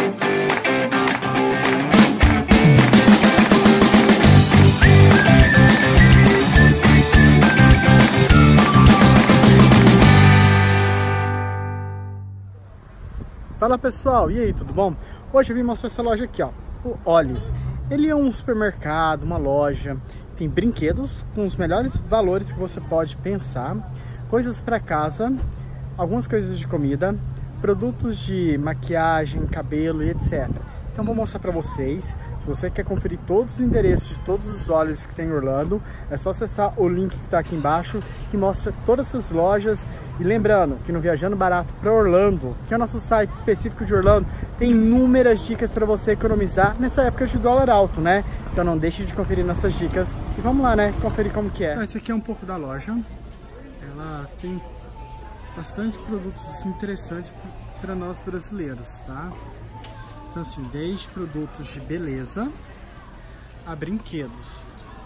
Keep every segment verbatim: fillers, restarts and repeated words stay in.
Fala pessoal, e aí, tudo bom? Hoje eu vim mostrar essa loja aqui, ó, o Ollie's. Ele é um supermercado, uma loja, tem brinquedos com os melhores valores que você pode pensar, coisas para casa, algumas coisas de comida, produtos de maquiagem, cabelo e etcétera. Então vou mostrar para vocês. Se você quer conferir todos os endereços de todos os Ollie's que tem em Orlando, é só acessar o link que está aqui embaixo, que mostra todas essas lojas. E lembrando que no Viajando Barato para Orlando, que é o nosso site específico de Orlando, tem inúmeras dicas para você economizar nessa época de dólar alto, né? Então não deixe de conferir nossas dicas. E vamos lá, né? Conferir como que é. Então, esse aqui é um pouco da loja. Ela tem bastante produtos interessantes para nós brasileiros, tá? Então assim, desde produtos de beleza a brinquedos.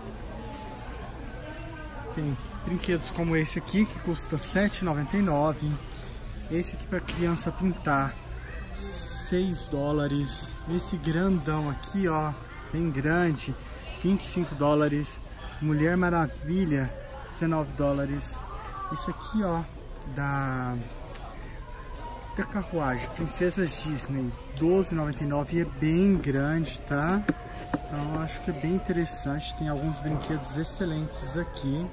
Tem brinquedos como esse aqui, que custa sete reais e noventa e nove centavos. Esse aqui para criança pintar, seis dólares. Esse grandão aqui, ó, bem grande, vinte e cinco dólares. Mulher Maravilha, dezenove dólares. Esse aqui, ó, da... da carruagem, Princesas Disney, doze reais e noventa e nove centavos, e é bem grande, tá? Então eu acho que é bem interessante, tem alguns brinquedos excelentes aqui.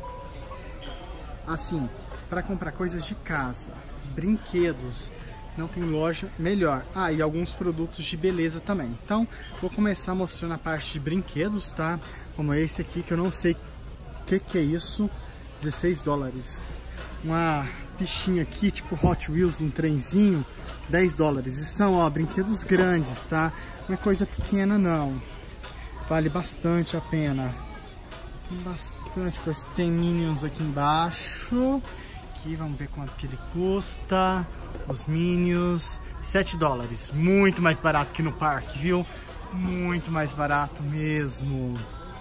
Assim, para comprar coisas de casa, brinquedos, não tem loja melhor. Ah, e alguns produtos de beleza também. Então, vou começar mostrando a parte de brinquedos, tá? Como esse aqui, que eu não sei o que que é isso, dezesseis dólares. Uma bichinha aqui, tipo Hot Wheels, um trenzinho, dez dólares. E são, ó, brinquedos grandes, tá? Não é coisa pequena, não. Vale bastante a pena. Tem bastante coisa. Tem Minions aqui embaixo. Aqui, vamos ver quanto que ele custa. Os Minions, sete dólares. Muito mais barato que no parque, viu? Muito mais barato mesmo.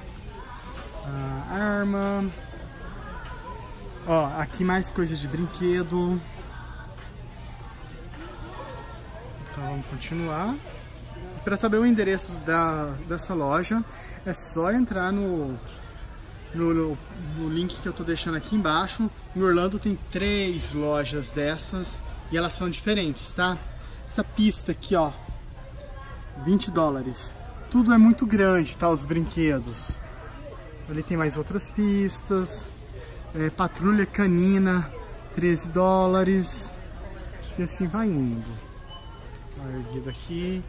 A arma. Ó, aqui mais coisas de brinquedo. Então vamos continuar. Para saber o endereço da, dessa loja, é só entrar no, no, no, no link que eu tô deixando aqui embaixo. Em Orlando tem três lojas dessas e elas são diferentes, tá? Essa pista aqui, ó, vinte dólares. Tudo é muito grande, tá? Os brinquedos. Ali tem mais outras pistas. É, Patrulha Canina, treze dólares. E assim vai indo. Uma erguida aqui.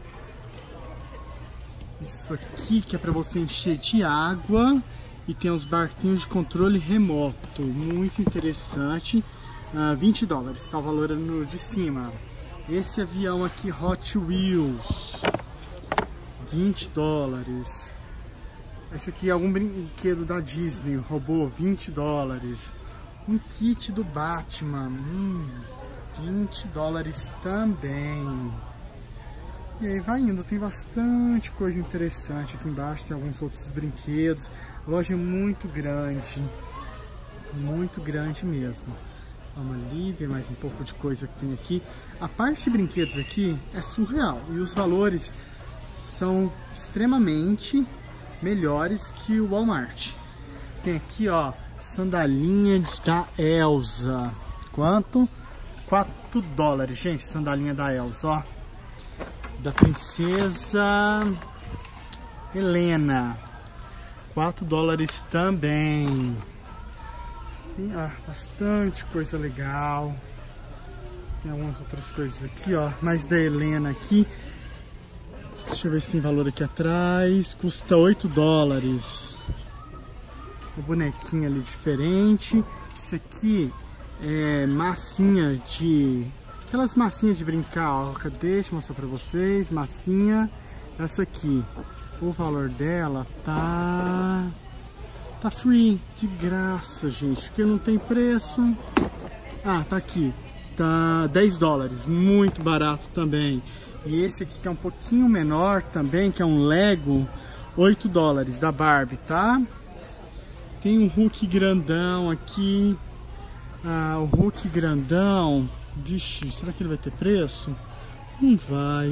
Isso aqui que é para você encher de água. E tem os barquinhos de controle remoto. Muito interessante. Ah, vinte dólares, tá o valor no de cima. Esse avião aqui, Hot Wheels, vinte dólares. Esse aqui é algum brinquedo da Disney, robô, vinte dólares. Um kit do Batman, hum, vinte dólares também. E aí vai indo, tem bastante coisa interessante aqui embaixo, tem alguns outros brinquedos. A loja é muito grande, muito grande mesmo. Vamos ali, ver mais um pouco de coisa que tem aqui. A parte de brinquedos aqui é surreal e os valores são extremamente melhores que o Walmart. Tem aqui, ó, sandalinha da Elsa. Quanto? quatro dólares, gente, sandalinha da Elsa, ó. Da Princesa Helena, quatro dólares também. Tem, ó, bastante coisa legal. Tem algumas outras coisas aqui, ó, mais da Helena aqui. Deixa eu ver se tem valor aqui atrás. Custa oito dólares. O bonequinho ali diferente. Isso aqui é massinha de... aquelas massinhas de brincar, ó. Deixa eu mostrar pra vocês. Massinha. Essa aqui. O valor dela tá... tá free. De graça, gente. Porque não tem preço. Ah, tá aqui. Tá dez dólares. Muito barato também. E esse aqui que é um pouquinho menor também, que é um Lego, oito dólares da Barbie, tá? Tem um Hulk grandão aqui. Ah, o Hulk grandão. Vixe, será que ele vai ter preço? Não vai.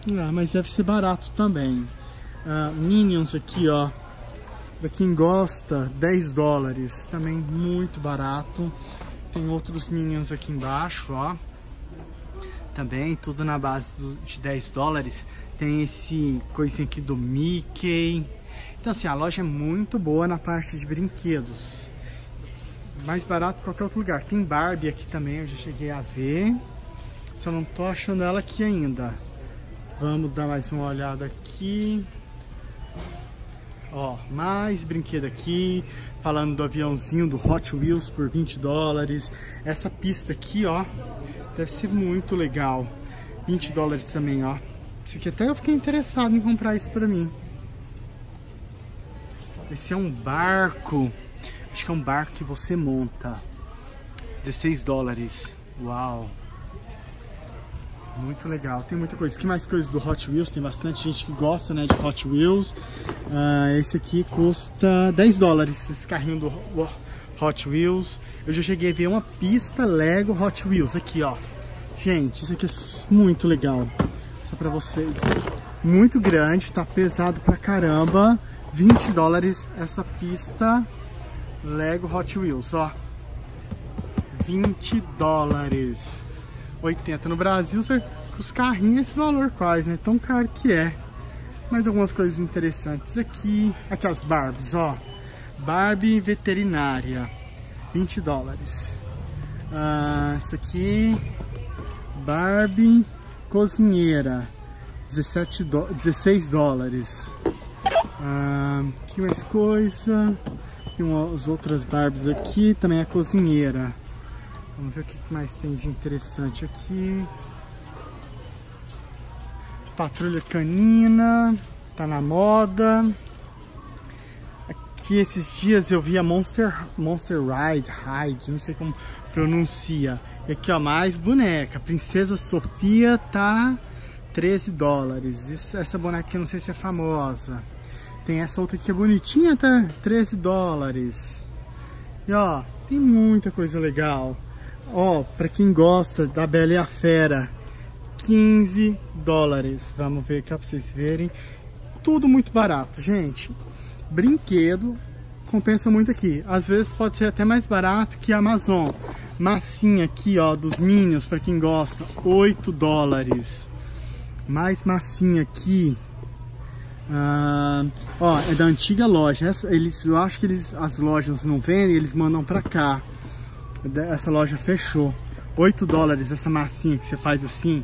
Ah, mas deve ser barato também. Uh, Minions aqui, ó. Pra quem gosta, dez dólares. Também muito barato. Tem outros Minions aqui embaixo, ó. Também, tudo na base do, de dez dólares. Tem esse coisinha aqui do Mickey. Então assim, a loja é muito boa na parte de brinquedos. Mais barato que qualquer outro lugar. Tem Barbie aqui também, eu já cheguei a ver. Só não tô achando ela aqui ainda. Vamos dar mais uma olhada aqui. Ó, mais brinquedo aqui. Falando do aviãozinho do Hot Wheels por vinte dólares. Essa pista aqui, ó, deve ser muito legal. vinte dólares também, ó. Isso aqui até eu fiquei interessado em comprar isso pra mim. Esse é um barco. Acho que é um barco que você monta. dezesseis dólares. Uau. Muito legal. Tem muita coisa. Que mais coisas do Hot Wheels? Tem bastante gente que gosta, né, de Hot Wheels. Uh, esse aqui custa dez dólares. Esse carrinho do Hot Wheels. Eu já cheguei a ver uma pista Lego Hot Wheels. Aqui, ó. Gente, isso aqui é muito legal. Só pra vocês. Muito grande, tá pesado pra caramba. vinte dólares essa pista Lego Hot Wheels, ó. vinte dólares. oitenta no Brasil, os carrinhos esse valor quase, né? Tão caro que é. Mais algumas coisas interessantes aqui. Aqui as Barbies, ó. Barbie veterinária, vinte dólares. Ah, essa aqui, Barbie cozinheira, dezessete do... dezesseis dólares. Ah, que mais coisa? Tem umas outras Barbies aqui, também a cozinheira. Vamos ver o que mais tem de interessante aqui. Patrulha canina, tá na moda. Aqui esses dias eu vi a Monster, Monster Ride, Ride, não sei como pronuncia. E aqui, ó, mais boneca. Princesa Sofia tá treze dólares. Isso, essa boneca eu não sei se é famosa. Tem essa outra aqui que é bonitinha, tá treze dólares. E ó, tem muita coisa legal. Ó, pra quem gosta da Bela e a Fera, quinze dólares. Vamos ver aqui pra vocês verem. Tudo muito barato, gente. Brinquedo compensa muito aqui. Às vezes pode ser até mais barato que a Amazon. Massinha aqui, ó, dos Minions, pra quem gosta, oito dólares. Mais massinha aqui. Ah, ó, é da antiga loja. Essa, eles, eu acho que eles, as lojas não vendem, eles mandam pra cá. Essa loja fechou. oito dólares essa massinha que você faz assim.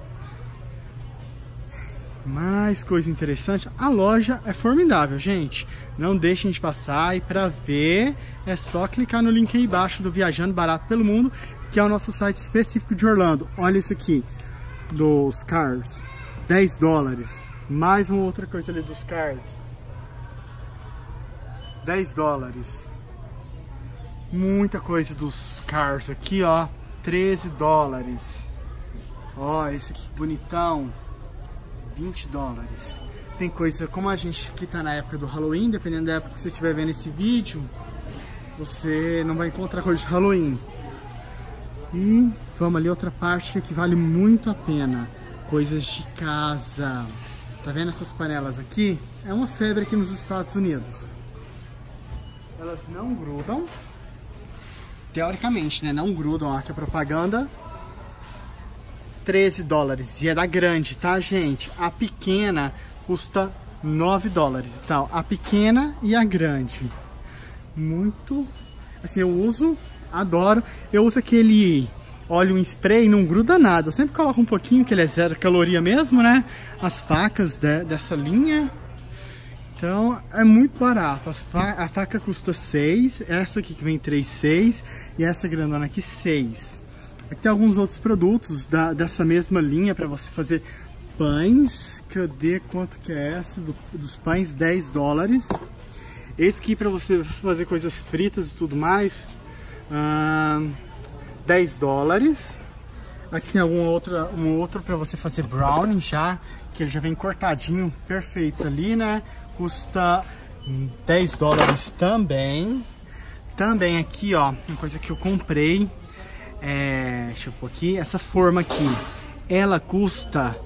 Mais coisa interessante. A loja é formidável, gente. Não deixem de passar. E para ver, é só clicar no link aí embaixo do Viajando Barato pelo Mundo, que é o nosso site específico de Orlando. Olha isso aqui, dos Cars, dez dólares. Mais uma outra coisa ali dos Cars, dez dólares. Muita coisa dos Cars aqui, ó, treze dólares. Ó, esse aqui bonitão, vinte dólares. Tem coisa, como a gente que tá na época do Halloween, dependendo da época que você estiver vendo esse vídeo, você não vai encontrar coisa de Halloween. E vamos ali, outra parte que vale muito a pena. Coisas de casa. Tá vendo essas panelas aqui? É uma febre aqui nos Estados Unidos. Elas não grudam. Teoricamente, né? Não grudam, ó, aqui a propaganda. treze dólares. E é da grande, tá, gente? A pequena custa nove dólares. Então, a pequena e a grande. Muito... Assim, eu uso, adoro. Eu uso aquele óleo em spray, não gruda nada. Eu sempre coloco um pouquinho, que ele é zero caloria mesmo, né? As facas de, dessa linha. Então, é muito barato. As fa a faca custa seis. Essa aqui que vem três, seis. E essa grandona aqui, seis. Aqui tem alguns outros produtos da, dessa mesma linha para você fazer pães. Cadê quanto que é essa? Do, dos pães, dez dólares. Esse aqui para você fazer coisas fritas e tudo mais, ah, dez dólares. Aqui tem alguma outra, um outro para você fazer brownie já, que ele já vem cortadinho, perfeito ali, né? Custa dez dólares também. Também aqui, ó, uma coisa que eu comprei. É, deixa eu pôr aqui, essa forma aqui, ela custa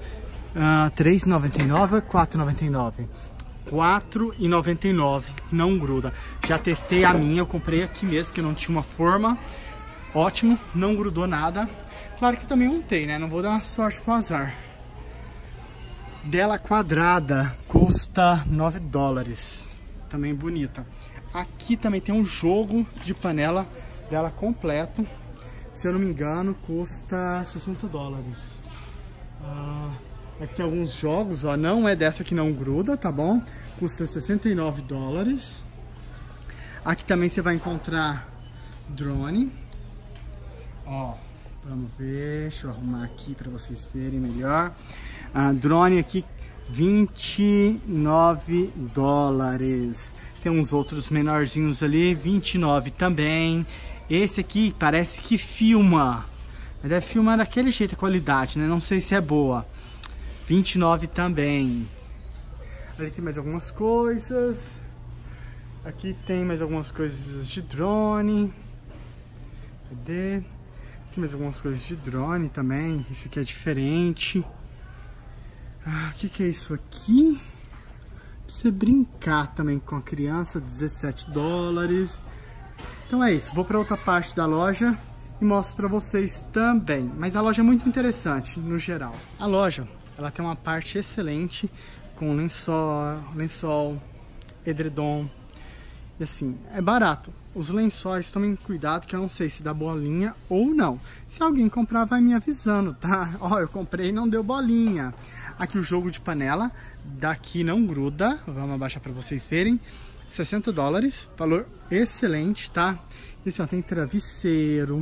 Uh, três e noventa e nove ou quatro e noventa e nove? quatro e noventa e nove, não gruda. Já testei a minha, eu comprei aqui mesmo, que não tinha uma forma. Ótimo, não grudou nada. Claro que também untei, né? Não vou dar sorte pro azar. Dela quadrada custa nove dólares. Também bonita. Aqui também tem um jogo de panela dela completo. Se eu não me engano, custa sessenta dólares. Ah, aqui tem alguns jogos, ó. Não é dessa que não gruda, tá bom? Custa sessenta e nove dólares. Aqui também você vai encontrar drone. Ó, vamos ver. Deixa eu arrumar aqui para vocês verem melhor. Ah, drone aqui, vinte e nove dólares. Tem uns outros menorzinhos ali, vinte e nove também. Esse aqui parece que filma. Mas deve filmar daquele jeito a qualidade, né? Não sei se é boa. vinte e nove também. Ali tem mais algumas coisas. Aqui tem mais algumas coisas de drone. Cadê? Tem mais algumas coisas de drone também. Isso aqui é diferente. Ah, o que que é isso aqui? Pra você brincar também com a criança, dezessete dólares. Então é isso, vou para outra parte da loja e mostro para vocês também. Mas a loja é muito interessante no geral. A loja, ela tem uma parte excelente com lençol, lençol, edredom. E assim, é barato. Os lençóis, tomem cuidado que eu não sei se dá bolinha ou não. Se alguém comprar, vai me avisando, tá? Ó, eu comprei e não deu bolinha. Aqui o jogo de panela, daqui não gruda. Vamos abaixar para vocês verem. sessenta dólares, valor excelente, tá? E assim, ó, tem travesseiro,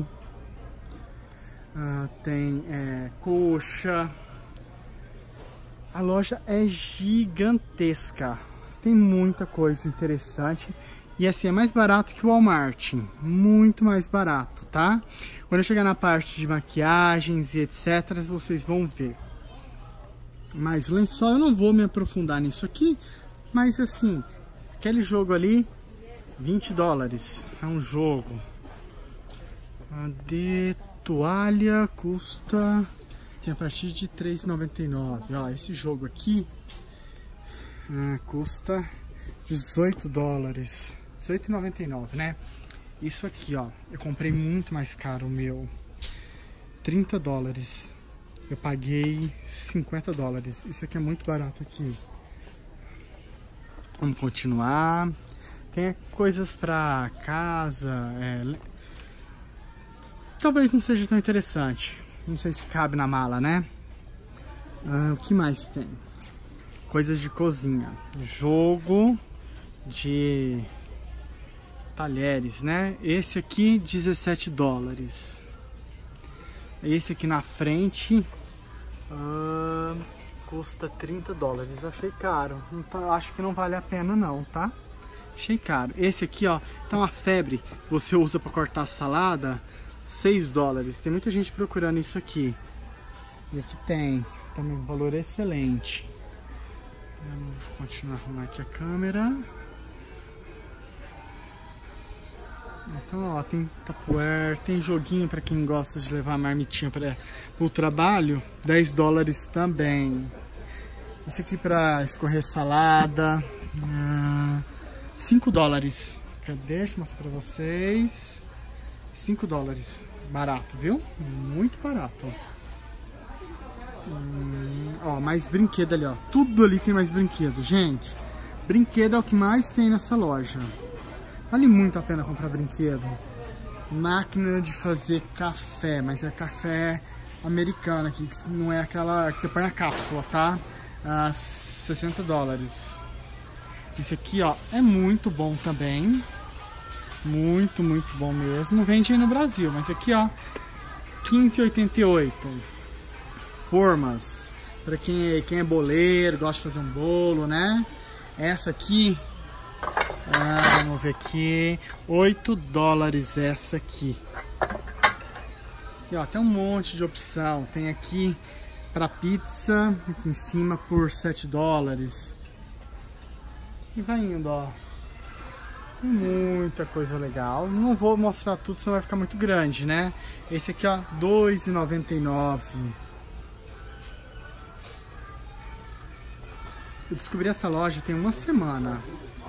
uh, tem é, coxa. A loja é gigantesca, tem muita coisa interessante. E assim, é mais barato que o Walmart, muito mais barato, tá? Quando eu chegar na parte de maquiagens e etcétera, vocês vão ver. Mas lençol, eu não vou me aprofundar nisso aqui, mas assim, aquele jogo ali, vinte dólares, é um jogo. A de toalha custa, tem a partir de três e noventa e nove. Ó, esse jogo aqui ah, custa dezoito dólares, dezoito e noventa e nove, né? Isso aqui, ó, eu comprei muito mais caro o meu, trinta dólares. Eu paguei cinquenta dólares. Isso aqui é muito barato aqui. Vamos continuar. Tem coisas pra casa. É... Talvez não seja tão interessante. Não sei se cabe na mala, né? Ah, o que mais tem? Coisas de cozinha. Jogo de talheres, né? Esse aqui, dezessete dólares. Esse aqui na frente uh, custa trinta dólares. Eu achei caro. Então, acho que não vale a pena não, tá? Achei caro. Esse aqui, ó, tá uma febre. Você usa para cortar salada, seis dólares. Tem muita gente procurando isso aqui. E aqui tem também um valor excelente. Eu vou continuar a arrumar aqui a câmera. Então, ó, tem Tupperware, tem joguinho para quem gosta de levar a marmitinha para o trabalho, dez dólares também. Esse aqui para escorrer salada, uh, cinco dólares. Cadê? Deixa eu mostrar para vocês. cinco dólares. Barato, viu? Muito barato. Hum, ó, mais brinquedo ali, ó. Tudo ali tem mais brinquedo, gente. Brinquedo é o que mais tem nessa loja. Vale muito a pena comprar brinquedo. Máquina de fazer café, mas é café americano aqui, que não é aquela que você põe na cápsula, tá? Ah, sessenta dólares. Esse aqui, ó, é muito bom também. Muito, muito bom mesmo. Vende aí no Brasil, mas aqui, ó, quinze e oitenta e oito. Formas. Pra quem é, quem é boleiro, gosta de fazer um bolo, né? Essa aqui... Ah, vamos ver aqui, oito dólares essa aqui. E ó, tem um monte de opção. Tem aqui para pizza, aqui em cima por sete dólares. E vai indo, ó. Tem muita coisa legal. Não vou mostrar tudo, senão vai ficar muito grande, né? Esse aqui, ó, dois e noventa e nove. Eu descobri essa loja tem uma semana.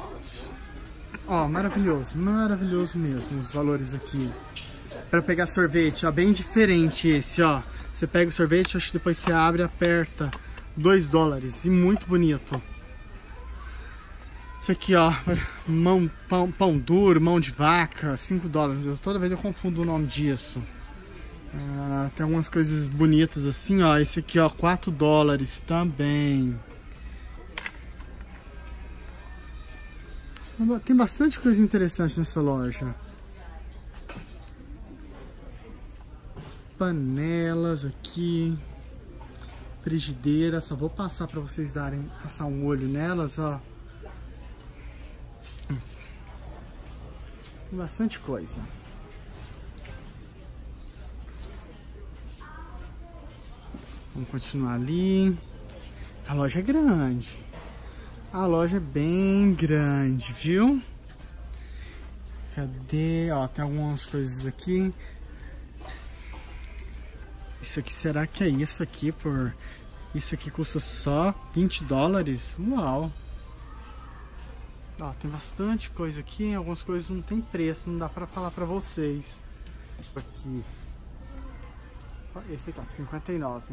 Ó, maravilhoso, maravilhoso mesmo os valores aqui. Para pegar sorvete, ó, bem diferente esse, ó. Você pega o sorvete, acho que depois você abre e aperta. dois dólares e muito bonito. Isso aqui, ó, mão, pão, pão duro, mão de vaca, cinco dólares. Eu, toda vez eu confundo o nome disso. Ah, tem algumas coisas bonitas assim, ó. Esse aqui, ó, quatro dólares também. Tem bastante coisa interessante nessa loja. Panelas aqui. Frigideira. Só vou passar para vocês darem, passar um olho nelas, ó. Tem bastante coisa. Vamos continuar ali. A loja é grande. A loja é bem grande, viu? Cadê? Ó, tem algumas coisas aqui. Isso aqui, será que é isso aqui por... Isso aqui custa só vinte dólares? Uau! Ó, tem bastante coisa aqui. Algumas coisas não tem preço, não dá pra falar pra vocês. Aqui. Esse aqui, ó, cinquenta e nove.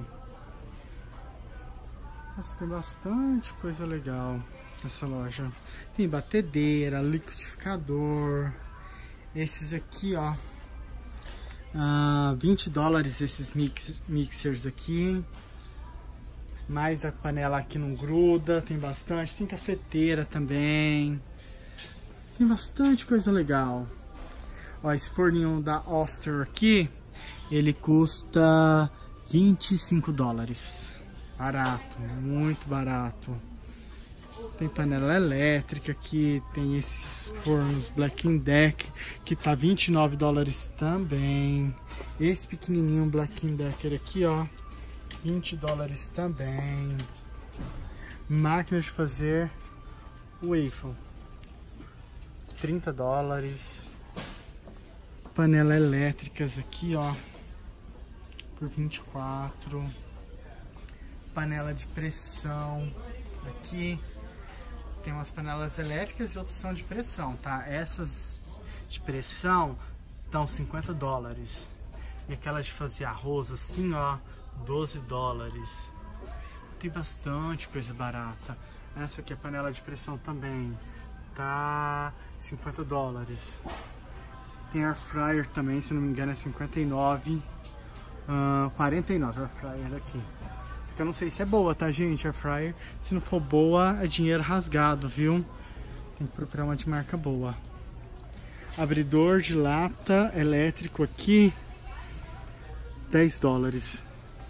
Nossa, tem bastante coisa legal nessa loja. Tem batedeira, liquidificador. Esses aqui, ó. Ah, vinte dólares esses mix, mixers aqui. Mais a panela aqui não gruda. Tem bastante. Tem cafeteira também. Tem bastante coisa legal. Ó, esse forninho da Oster aqui, ele custa vinte e cinco dólares. Barato, muito barato. Tem panela elétrica aqui, tem esses fornos Black Decker que tá vinte e nove dólares também. Esse pequenininho Black Decker aqui, ó, vinte dólares também. Máquina de fazer waffle, trinta dólares. Panela elétricas aqui, ó, por vinte e quatro. Panela de pressão aqui. Tem umas panelas elétricas e outras são de pressão, tá? Essas de pressão estão cinquenta dólares. E aquelas de fazer arroz assim, ó, doze dólares. Tem bastante coisa barata. Essa aqui é panela de pressão também, tá cinquenta dólares. Tem air fryer também, se não me engano é cinquenta e nove. Uh, quarenta e nove air fryer aqui. Eu não sei se é boa, tá, gente? Air fryer. Se não for boa, é dinheiro rasgado, viu? Tem que procurar uma de marca boa. Abridor de lata elétrico aqui, dez dólares.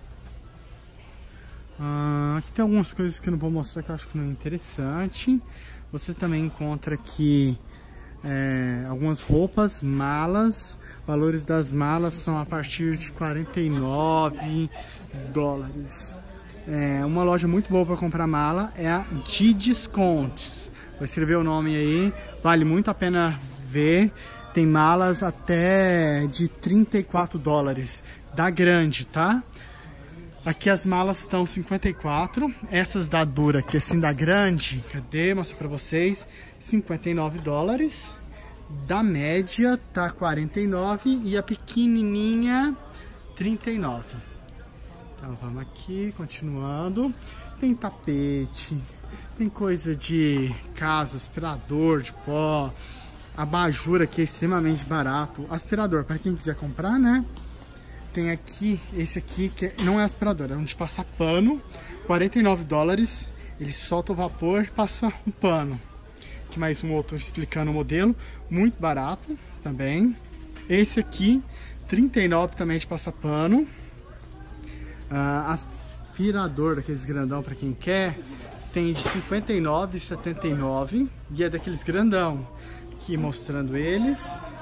Ah, aqui tem algumas coisas que eu não vou mostrar que eu acho que não é interessante. Você também encontra aqui é, algumas roupas, malas. Valores das malas são a partir de quarenta e nove dólares. É, uma loja muito boa para comprar mala é a de Discounts. Vou escrever o nome aí, vale muito a pena ver. Tem malas até de trinta e quatro dólares, da grande, tá? Aqui as malas estão cinquenta e quatro, essas da dura aqui assim da grande, cadê? Mostra para vocês, cinquenta e nove dólares. Da média tá quarenta e nove e a pequenininha trinta e nove. Então vamos aqui, continuando. Tem tapete, tem coisa de casa, aspirador de pó, abajur aqui é extremamente barato. Aspirador, para quem quiser comprar, né? Tem aqui, esse aqui que não é aspirador, é um de passar pano, quarenta e nove dólares. Ele solta o vapor e passa um pano. Aqui mais um outro explicando o modelo, muito barato também. Esse aqui, trinta e nove também de passar pano. Uh, aspirador daqueles grandão para quem quer, tem de cinquenta e nove e setenta e nove e é daqueles grandão. Aqui mostrando eles.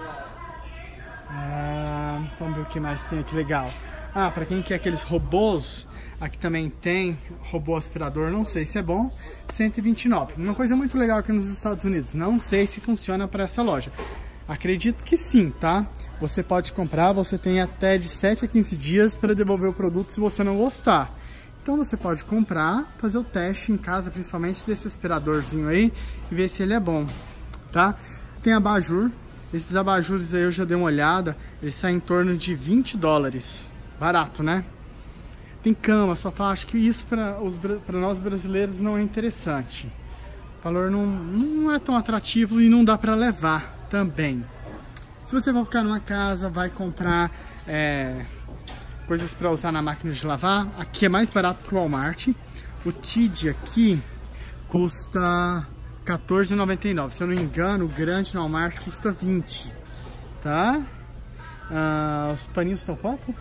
Uh, vamos ver o que mais tem aqui legal. Ah, para quem quer aqueles robôs, aqui também tem robô aspirador, não sei se é bom, cento e vinte e nove. Uma coisa muito legal aqui nos Estados Unidos, não sei se funciona para essa loja. Acredito que sim, tá? Você pode comprar, você tem até de sete a quinze dias para devolver o produto se você não gostar. Então você pode comprar, fazer o teste em casa, principalmente desse aspiradorzinho aí, e ver se ele é bom, tá? Tem abajur, esses abajures aí eu já dei uma olhada, eles saem em torno de vinte dólares, barato, né? Tem cama, só falo, acho que isso para nós brasileiros não é interessante. O valor não, não é tão atrativo e não dá para levar também. Se você vai ficar numa casa, vai comprar é, coisas para usar na máquina de lavar, aqui é mais barato que o Walmart. O T D aqui custa quatorze reais e noventa e nove centavos. Se eu não me engano, o grande no Walmart custa vinte reais, tá? Ah, os paninhos estão quanto?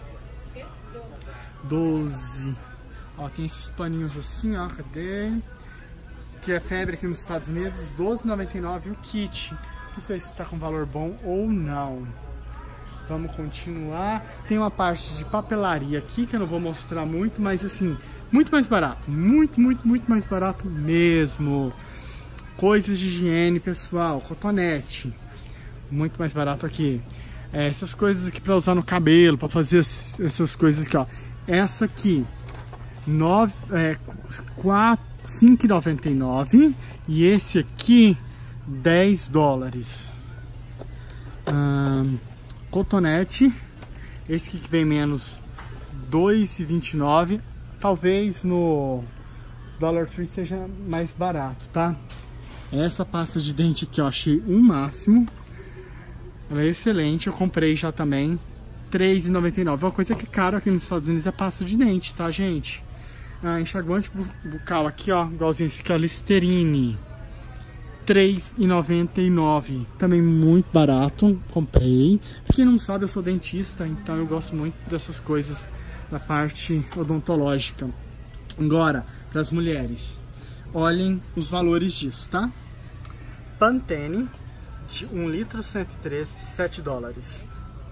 doze. Ó, tem esses paninhos assim, ó, cadê? Que é febre aqui nos Estados Unidos, doze reais e noventa e nove centavos o kit. Não sei se tá com valor bom ou não. Vamos continuar. Tem uma parte de papelaria aqui que eu não vou mostrar muito, mas assim, muito mais barato. Muito, muito, muito mais barato mesmo. Coisas de higiene pessoal, cotonete. Muito mais barato aqui. É, essas coisas aqui para usar no cabelo, para fazer essas coisas aqui, ó. Essa aqui, nove, é, cinco reais e noventa e nove centavos. E esse aqui, dez dólares. Hum, cotonete, esse aqui que vem menos, dois reais e vinte e nove centavos. Talvez no Dollar Tree seja mais barato, tá? Essa pasta de dente aqui eu achei um máximo. Ela é excelente, eu comprei já também. três reais e noventa e nove centavos. Uma coisa que é cara aqui nos Estados Unidos é pasta de dente, tá, gente? Ah, enxaguante bucal aqui, ó, igualzinho esse aqui, ó, Listerine. três reais e noventa e nove centavos. Também muito barato, comprei. Pra quem não sabe, eu sou dentista, então eu gosto muito dessas coisas da parte odontológica. Agora, para as mulheres, olhem os valores disso, tá? Pantene, de um litro cento e treze, sete dólares.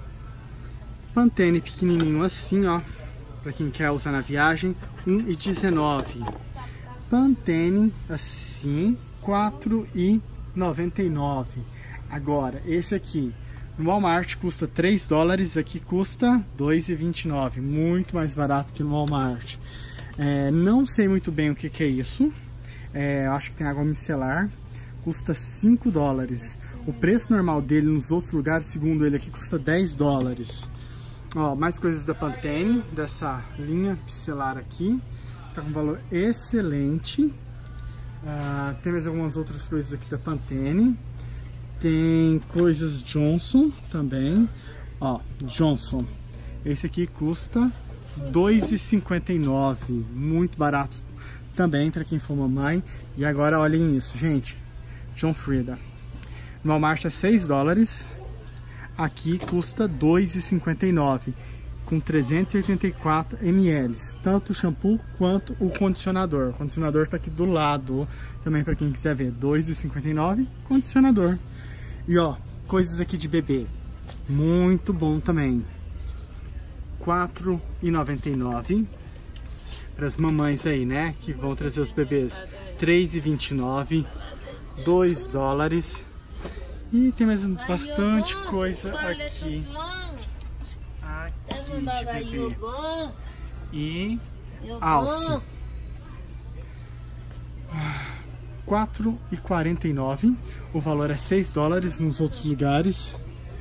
Pantene pequenininho assim, ó, para quem quer usar na viagem, um real e dezenove centavos. Pantene assim, quatro reais e noventa e nove centavos. Agora, esse aqui no Walmart custa três dólares, aqui custa dois reais e vinte e nove centavos. Muito mais barato que no Walmart. É, não sei muito bem o que, que é isso. É, acho que tem água micelar. Custa cinco dólares. O preço normal dele nos outros lugares, segundo ele aqui, custa dez dólares. Ó, mais coisas da Pantene, dessa linha micelar aqui. Tá com valor excelente. Ah, tem mais algumas outras coisas aqui da Pantene. Tem coisas Johnson também. Ó, Johnson. Esse aqui custa dois reais e cinquenta e nove centavos. Muito barato também para quem for mamãe. E agora olhem isso, gente. John Frieda. No Walmart é seis dólares. Aqui custa dois reais e cinquenta e nove centavos. Com trezentos e oitenta e quatro mililitros. Tanto o shampoo quanto o condicionador. O condicionador está aqui do lado. Também para quem quiser ver. dois reais e cinquenta e nove centavos. Condicionador. E ó, coisas aqui de bebê. Muito bom também. quatro reais e noventa e nove centavos. Para as mamães aí, né? Que vão trazer os bebês. três reais e vinte e nove centavos. dois dólares. E tem mais bastante coisa aqui. Aqui de bebê. E alce. quatro reais e quarenta e nove centavos. O valor é seis dólares nos outros lugares.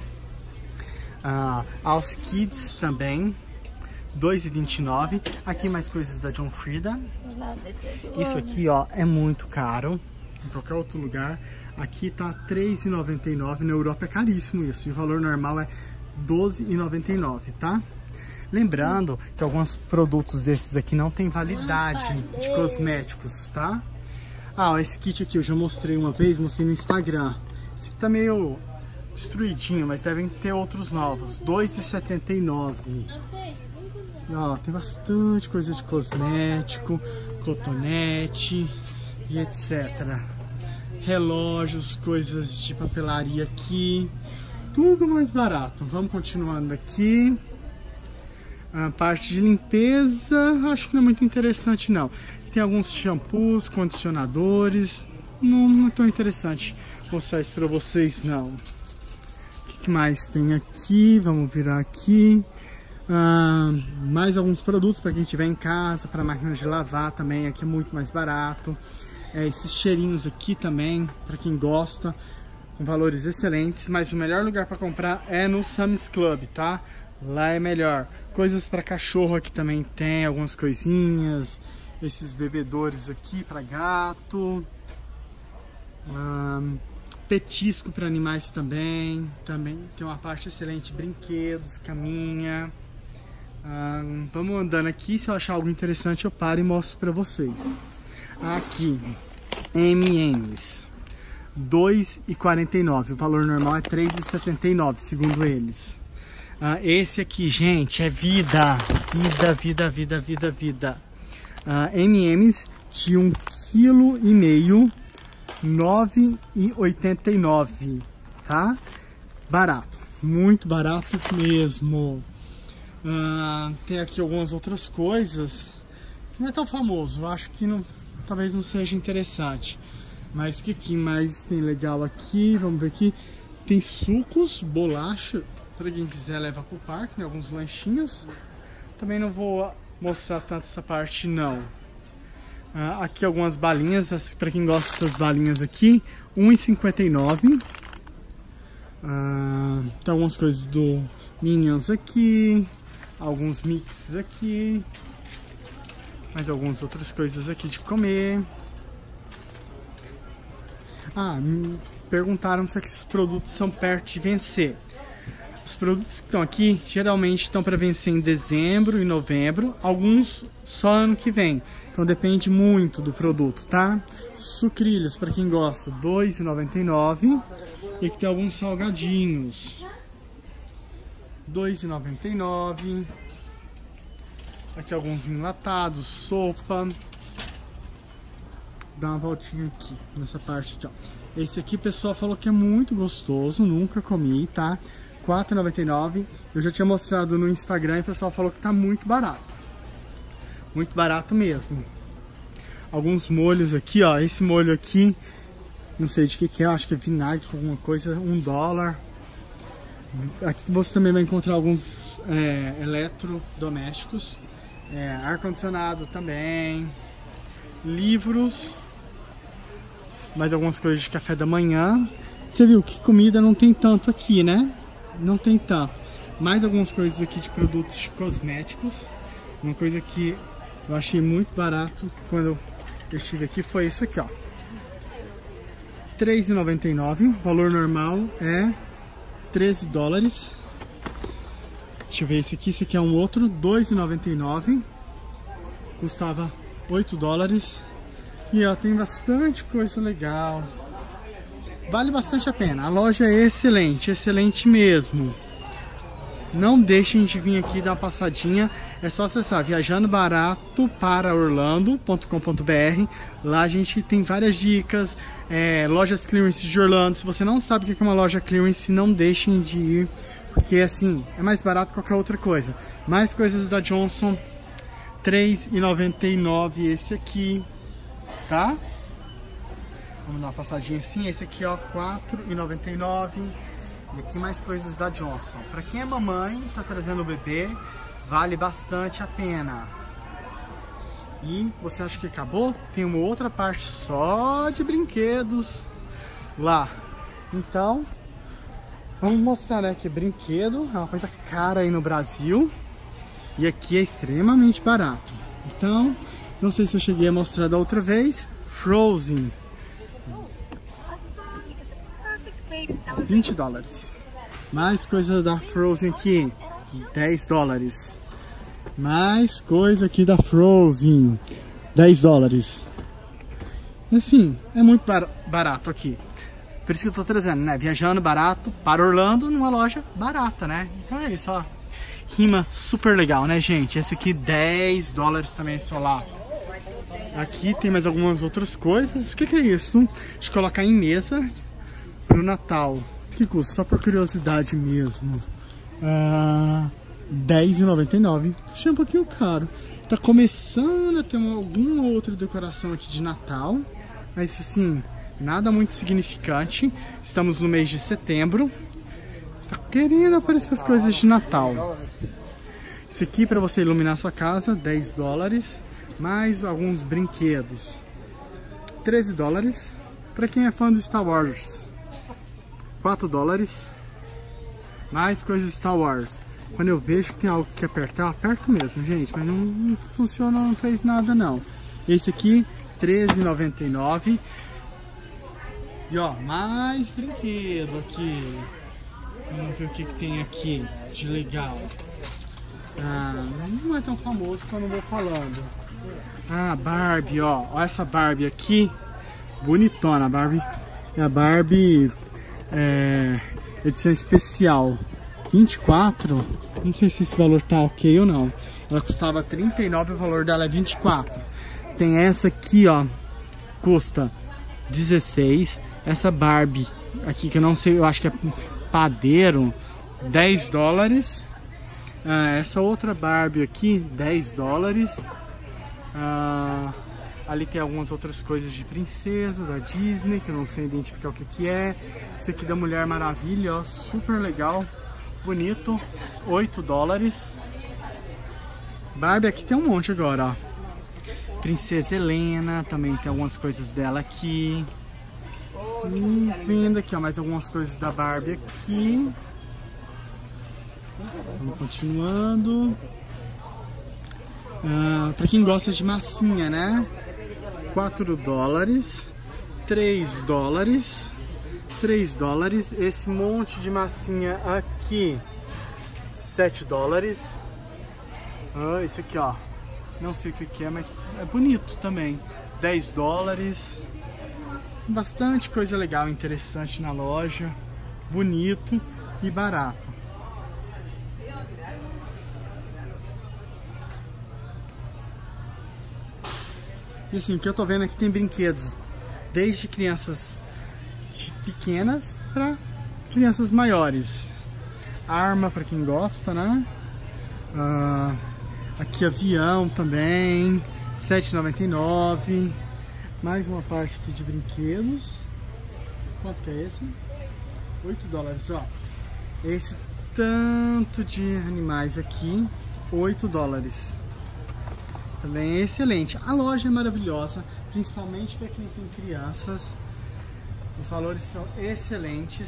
Ah, Alce Kids também. dois reais e vinte e nove centavos. Aqui mais coisas da John Frieda. Isso aqui, ó, é muito caro. Em qualquer outro lugar. Aqui tá três reais e noventa e nove centavos. Na Europa é caríssimo isso. E o valor normal é doze reais e noventa e nove centavos, tá? Lembrando que alguns produtos desses aqui não tem validade de cosméticos, tá? Ah, ó, esse kit aqui eu já mostrei uma vez, mostrei no Instagram. Esse aqui tá meio destruidinho, mas devem ter outros novos. dois reais e setenta e nove centavos. Ó, tem bastante coisa de cosmético, cotonete e etcétera. Relógios, coisas de papelaria aqui. Tudo mais barato. Vamos continuando aqui. A parte de limpeza, acho que não é muito interessante não. Tem alguns shampoos, condicionadores. Não, não é tão interessante mostrar isso pra vocês não. O que mais tem aqui? Vamos virar aqui. Ah, mais alguns produtos para quem tiver em casa, para máquina de lavar também, aqui é muito mais barato. É, esses cheirinhos aqui também, para quem gosta, com valores excelentes. Mas o melhor lugar para comprar é no Sam's Club, tá? Lá é melhor. Coisas para cachorro aqui também tem, algumas coisinhas. Esses bebedores aqui para gato. Um, petisco para animais também. Também tem uma parte excelente, brinquedos, caminha. Um, vamos andando aqui, se eu achar algo interessante eu paro e mostro para vocês. Aqui, M e M's, dois reais e quarenta e nove centavos. O valor normal é três reais e setenta e nove centavos, segundo eles. Uh, esse aqui, gente, é vida, vida, vida, vida, vida, vida. Uh, M e M's de um vírgula cinco quilo, nove reais e oitenta e nove centavos, tá? Barato, muito barato mesmo. Uh, tem aqui algumas outras coisas que não é tão famoso, eu acho que não, talvez não seja interessante. Mas o que, que mais tem legal aqui? Vamos ver aqui. Tem sucos, bolacha, para quem quiser levar para o parque, né? Alguns lanchinhos. Também não vou mostrar tanto essa parte não. Uh, aqui algumas balinhas, para quem gosta dessas balinhas aqui, um real e cinquenta e nove centavos. Uh, tem algumas coisas do Minions aqui. Alguns mixes aqui, mais algumas outras coisas aqui de comer. Ah, me perguntaram se esses produtos são perto de vencer. Os produtos que estão aqui geralmente estão para vencer em dezembro e novembro, alguns só ano que vem. Então depende muito do produto, tá? Sucrilhos, para quem gosta, dois reais e noventa e nove centavos. E aqui tem alguns salgadinhos, dois reais e noventa e nove centavos. Aqui alguns enlatados, sopa. Dá uma voltinha aqui, nessa parte aqui, ó. Esse aqui o pessoal falou que é muito gostoso, nunca comi, tá? quatro reais e noventa e nove centavos. Eu já tinha mostrado no Instagram e o pessoal falou que tá muito barato. Muito barato mesmo. Alguns molhos aqui, ó. Esse molho aqui, não sei de que que é, acho que é vinagre, alguma coisa, um dólar. Aqui você também vai encontrar alguns é, eletrodomésticos, é, ar-condicionado também, livros, mais algumas coisas de café da manhã. Você viu que comida não tem tanto aqui, né? Não tem tanto. Mais algumas coisas aqui de produtos de cosméticos. Uma coisa que eu achei muito barato quando eu estive aqui foi isso aqui, ó. três reais e noventa e nove centavos, o valor normal é treze dólares. Deixa eu ver esse aqui, esse aqui é um outro, dois reais e noventa e nove centavos. Custava oito dólares. E ó, tem bastante coisa legal. Vale bastante a pena. A loja é excelente, excelente mesmo. Não deixem de vir aqui dar uma passadinha. É só acessar viajando barato para orlando ponto com ponto br. Lá a gente tem várias dicas, é, lojas clearance de Orlando. Se você não sabe o que é uma loja clearance, não deixem de ir, porque assim, é mais barato que qualquer outra coisa. Mais coisas da Johnson, três reais e noventa e nove centavos esse aqui, tá? Vamos dar uma passadinha assim, esse aqui ó, quatro reais e noventa e nove centavos. E aqui mais coisas da Johnson. Para quem é mamãe, tá trazendo o bebê, vale bastante a pena. E você acha que acabou? Tem uma outra parte só de brinquedos lá. Então, vamos mostrar, né, que brinquedo é uma coisa cara aí no Brasil. E aqui é extremamente barato. Então, não sei se eu cheguei a mostrar da outra vez. Frozen. vinte dólares. Mais coisas da Frozen aqui. dez dólares. Mais coisa aqui da Frozen. dez dólares. Assim, é muito bar barato aqui. Por isso que eu tô trazendo, né? Viajando barato para Orlando numa loja barata, né? Então é isso, ó. Rima super legal, né, gente? Esse aqui dez dólares também só lá. Aqui tem mais algumas outras coisas. O que, que é isso? De colocar em mesa pro Natal. Que custa? Só por curiosidade mesmo. Ah, dez reais e noventa e nove centavos. Achei um pouquinho caro. Tá começando a ter uma, alguma outra decoração aqui de Natal. Mas assim, nada muito significante. Estamos no mês de setembro. Tá querendo aparecer as coisas de Natal. Esse aqui para você iluminar sua casa, dez dólares. Mais alguns brinquedos, treze dólares. Para quem é fã do Star Wars, quatro dólares. Mais coisas de Star Wars. Quando eu vejo que tem algo que apertar, eu aperto mesmo, gente. Mas não, não funciona, não fez nada não. Esse aqui, treze e noventa e nove. E ó, mais brinquedo aqui. Vamos ver o que, que tem aqui de legal. Ah, não é tão famoso que eu não vou falando. Ah, Barbie, ó. Olha essa Barbie aqui. Bonitona, a Barbie. É a Barbie é, edição especial. vinte e quatro. Não sei se esse valor tá ok ou não. Ela custava trinta e nove, o valor dela é vinte e quatro. Tem essa aqui, ó. Custa dezesseis. Essa Barbie aqui, que eu não sei, eu acho que é padeiro, dez dólares. Ah, essa outra Barbie aqui, dez dólares. Ah, ali tem algumas outras coisas de princesa da Disney, que eu não sei identificar o que que é. Esse aqui da Mulher Maravilha, ó, super legal, bonito, oito dólares. Barbie aqui tem um monte agora, ó. Princesa Helena, também tem algumas coisas dela aqui. E vendo aqui, ó, mais algumas coisas da Barbie aqui. Vamos continuando. Ah, pra quem gosta de massinha, né? quatro dólares. três dólares. três dólares. Esse monte de massinha aqui, sete dólares. Ah, esse aqui, ó. Não sei o que que é, mas é bonito também. dez dólares. Bastante coisa legal, interessante na loja. Bonito e barato. E assim, o que eu tô vendo aqui tem brinquedos desde crianças pequenas para crianças maiores. Arma para quem gosta, né? Ah, aqui avião também, sete e noventa e nove. Mais uma parte aqui de brinquedos. Quanto que é esse? oito dólares, ó. Esse tanto de animais aqui, oito dólares. Também é excelente. A loja é maravilhosa, principalmente para quem tem crianças. Os valores são excelentes.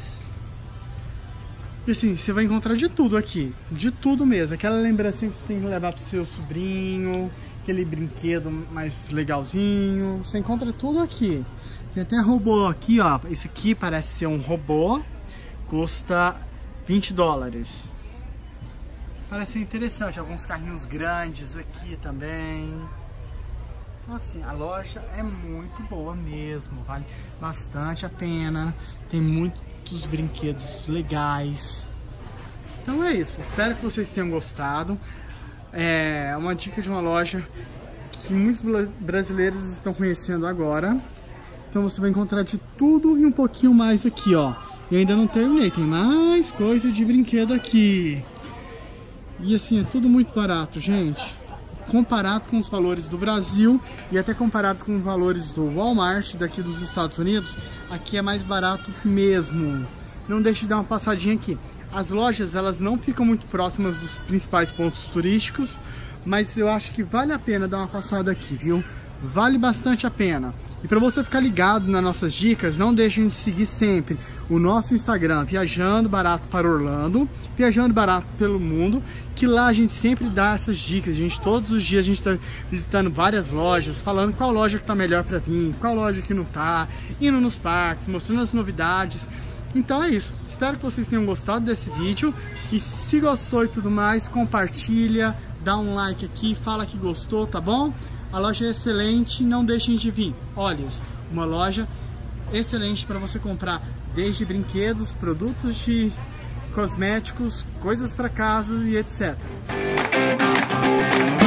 E assim, você vai encontrar de tudo aqui. De tudo mesmo. Aquela lembrancinha que você tem que levar pro seu sobrinho. Aquele brinquedo mais legalzinho. Você encontra tudo aqui. Tem até robô aqui, ó. Esse aqui parece ser um robô. Custa vinte dólares. Parece interessante. Alguns carrinhos grandes aqui também. Então assim, a loja é muito boa mesmo. Vale bastante a pena. Tem muitos brinquedos legais. Então é isso. Espero que vocês tenham gostado. É uma dica de uma loja que muitos brasileiros estão conhecendo agora. Então você vai encontrar de tudo e um pouquinho mais aqui, ó. E ainda não terminei, tem mais coisa de brinquedo aqui. E assim, é tudo muito barato, gente. Comparado com os valores do Brasil e até comparado com os valores do Walmart daqui dos Estados Unidos, aqui é mais barato mesmo. Não deixe de dar uma passadinha aqui. As lojas, elas não ficam muito próximas dos principais pontos turísticos, mas eu acho que vale a pena dar uma passada aqui, viu? Vale bastante a pena. E para você ficar ligado nas nossas dicas, não deixem de seguir sempre o nosso Instagram, Viajando Barato para Orlando, Viajando Barato pelo Mundo, que lá a gente sempre dá essas dicas. A gente, todos os dias a gente está visitando várias lojas, falando qual loja que tá melhor para vir, qual loja que não tá, indo nos parques, mostrando as novidades. Então é isso, espero que vocês tenham gostado desse vídeo e se gostou e tudo mais, compartilha, dá um like aqui, fala que gostou, tá bom? A loja é excelente, não deixem de vir. Olha, uma loja excelente para você comprar desde brinquedos, produtos de cosméticos, coisas para casa e etcétera.